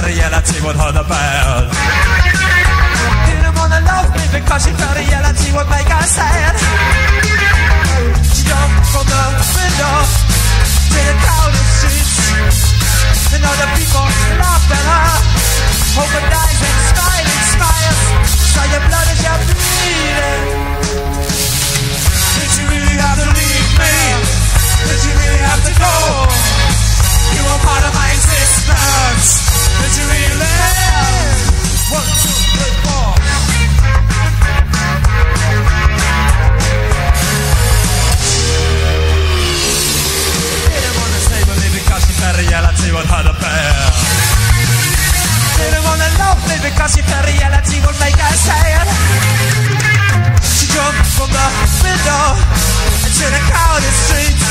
reality would hurt her bad. Didn't wanna love me because she felt reality would make her sad. She jumped from the window to the crowded streets, and other people laughed at her. Open eyes and smiling smiles, saw your blood as you're bleeding. Did you really have to leave me? Did you really have to go? You were part of my existence. Did you really? 1, 2, 3, 4. Didn't wanna stay with me because she felt reality would hurt her bad. Didn't wanna love me because she felt reality would make her sad. She jumped from the window into the crowded streets,